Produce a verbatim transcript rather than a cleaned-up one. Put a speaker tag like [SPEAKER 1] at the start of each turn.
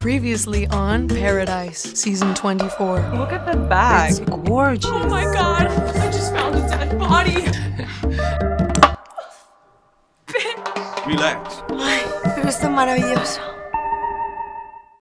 [SPEAKER 1] Previously on Paradise, season twenty-four.
[SPEAKER 2] Look at the bag.
[SPEAKER 1] It's gorgeous.
[SPEAKER 2] Oh my god, I just found a dead body.
[SPEAKER 3] Relax.
[SPEAKER 4] Ay, pero está maravilloso.